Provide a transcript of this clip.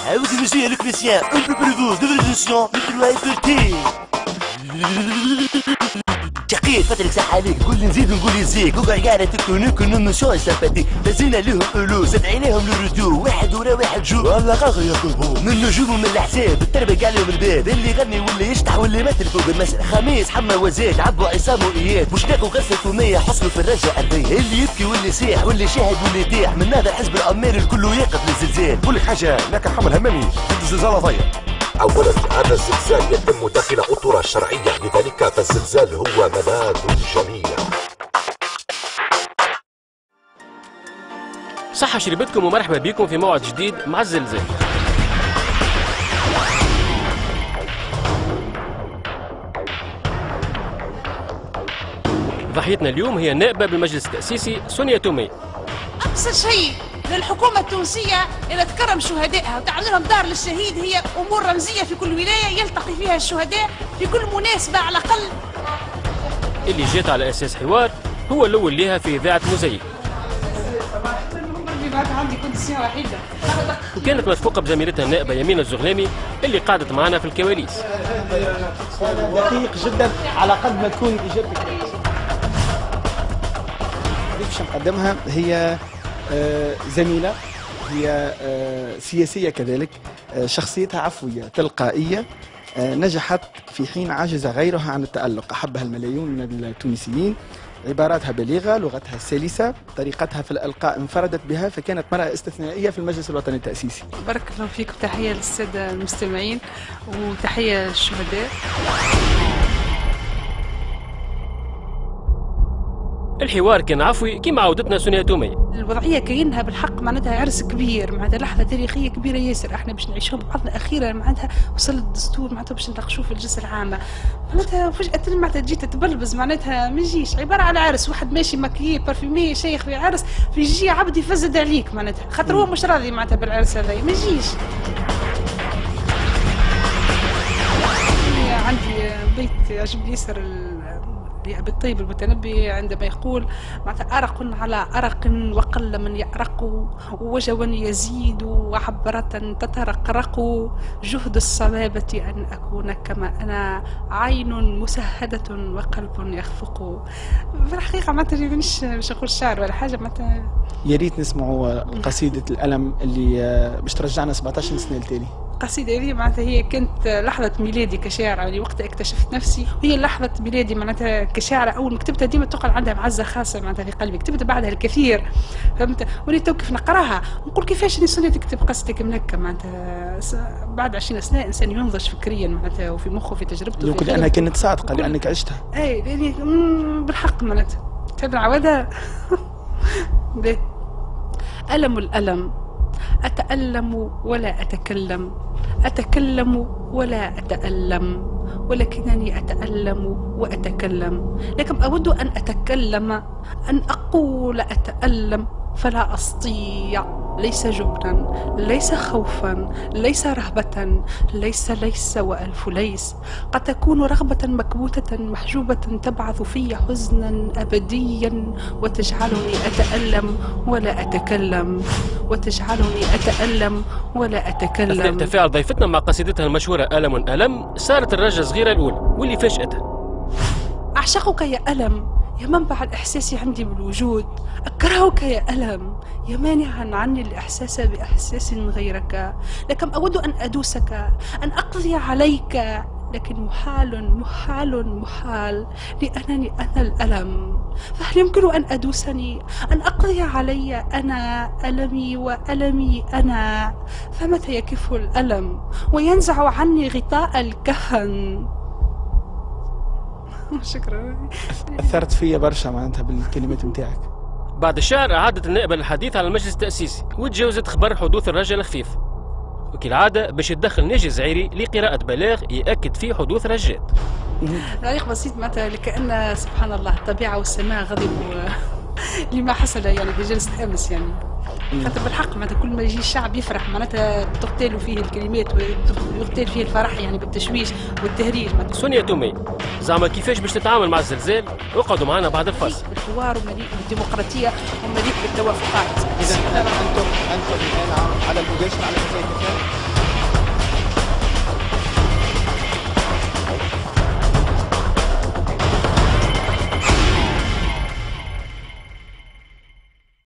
عاود المجيه لو كريستيان un peu plus doux de l'évolution le truc تقيل فترك صح عليك تقول لي نزيد ونقول يزيك وقع قاعدة تكونوك ونمشوا سامباتيك لازينا لهم ألوف زاد عينيهم للردو واحد ورا واحد جو والله غاغي ياكلهم من النجوم ومن الحساب التربة عليهم الباب اللي يغني واللي يشطح واللي مات فوق المسرح خميس حما وزاد عبوا عصام وإياد مشتاق وغسل ثومية حصلوا في الرجة أربية اللي يبكي واللي يصيح واللي شاهد واللي يطيح من هذا الحزب الأمير الكل يقف للزلزال بقول لك حاجة لك حمل همامي ضد الزلزال ضيق. أولا هذا الزلزال يتم داخل أطر شرعية لذلك فالزلزال هو ملاذ الجميع. صحة شربتكم ومرحبا بكم في موعد جديد مع الزلزال. ضحيتنا اليوم هي النائبة بالمجلس التأسيسي سونيا تومي. أقصى شيء للحكومة التونسية إذا تكرم شهدائها وتعمل لهم دار للشهيد هي أمور رمزية في كل ولاية يلتقي فيها الشهداء في كل مناسبة على الأقل. اللي جات على أساس حوار هو الأول ليها في إذاعة موزايك. عندي كونديسيون وحيدة. وكانت مرفوقة بزميلتها النائبة يمين الزغلامي اللي قعدت معنا في الكواليس. دقيق جدا على قد ما تكون إجابتك. باش نقدمها هي زميلة، هي سياسية كذلك، شخصيتها عفوية تلقائية، نجحت في حين عجز غيرها عن التألق، أحبها الملايين من التونسيين، عباراتها بليغة، لغتها سلسة، طريقتها في الإلقاء انفردت بها، فكانت مرأة استثنائية في المجلس الوطني التأسيسي. بارك الله فيكم، تحية للسادة المستمعين وتحية للشهداء. الحوار كان عفوي كما عودتنا سونيا تومي. الوضعيه كاينها بالحق معناتها عرس كبير، معناتها لحظه تاريخيه كبيره ياسر، احنا باش نعيشوها بعضنا اخيرا، معناتها وصل الدستور معناتها باش نناقشوه في الجلسه العامه، معناتها فجاه معناتها تجي تتبلبز، معناتها ما يجيش عباره على عرس، واحد ماشي ماكيي بارفيمي شيخ في عرس، في يجي عبد يفزد عليك معناتها، خاطر هو مش راضي معناتها بالعرس هذا، ما يجيش. عندي بيت يعجبني ياسر لأبي الطيب المتنبي عندما يقول معناتها أرق على أرق وقل من يأرق ووجوا يزيد وعبرة تترقرق جهد الصلابة أن أكون كما أنا عين مسهدة وقلب يخفق. في الحقيقة معناتها مش نقول شعر ولا حاجة، معناتها يا ريت نسمعوا قصيدة الألم اللي باش ترجعنا 17 سنة لتالي. القصيدة هذه معناتها هي كانت لحظة ميلادي كشاعرة، يعني وقتها اكتشفت نفسي، وهي لحظة ميلادي معناتها كشاعرة. أول ما كتبتها ديما تقعد عندها معزة خاصة معناتها في قلبي، كتبت بعدها الكثير، فهمت؟ ولي تو كيف نقراها نقول كيفاش سونيا تكتب قصيدتك من هكا، معناتها بعد 20 سنة إنسان ينضج فكريا معناتها وفي مخه في تجربته. لو لأنها كانت صادقة لأنك عشتها. أي يعني بالحق معناتها تحب نعاودها. ألم الألم، أتألم ولا أتكلم، أتكلم ولا أتألم، ولكنني أتألم وأتكلم، لكن أود أن أتكلم، أن أقول أتألم فلا أستطيع، ليس جبنا، ليس خوفا، ليس رهبة، ليس وألف ليس، قد تكون رغبة مكبوتة محجوبة تبعث في حزنا أبديا وتجعلني أتألم ولا أتكلم، وتجعلني أتألم ولا أتكلم. أثناء تفاعل ضيفتنا مع قصيدتها المشهورة ألم ألم صارت الرجة صغيرة الأولى واللي فاجأتها. أعشقك يا ألم يا منبع الإحساس عندي بالوجود، أكرهك يا ألم يا مانعا عني الإحساس بإحساس غيرك، لكن أود أن أدوسك، أن أقضي عليك، لكن محال لأنني أنا الألم، فهل يمكن أن أدوسني، أن أقضي علي أنا ألمي وألمي أنا، فمتى يكف الألم وينزع عني غطاء الكهن؟ شكرا. أثرت فيا برشا معناتها بالكلمات نتاعك. بعد الشعر أعادت النائبة الحديث على المجلس التأسيسي وتجاوزت خبر حدوث الرجل الخفيف، وكالعادة باش تدخل ناجي زعيري لقراءة بلاغ يأكد فيه حدوث رجات. تعليق بسيط معناتها لكأن سبحان الله الطبيعة والسماء غضبوا لما حصل يعني في جلسة أمس، يعني خاطر بالحق معناتها كل ما يجي الشعب يفرح معناتها تغتال فيه الكلمات ويغتال فيه الفرح يعني بالتشويش والتهريج. سونيا تومي زعما كيفاش باش تتعامل مع الزلزال؟ اقعدوا معنا بعد الفاصل. الحوار ومليء بالديمقراطية ومليء بالتوافقات. إذا أنتم الآن على المباشر على وسائل التفاعل.